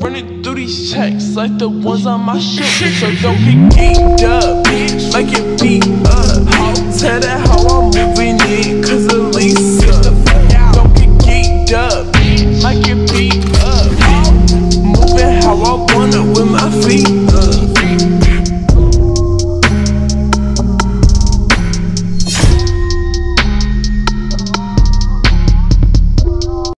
Running through these checks like the ones on my shoe. So don't get geeked up, make it beat up. Tell that how I move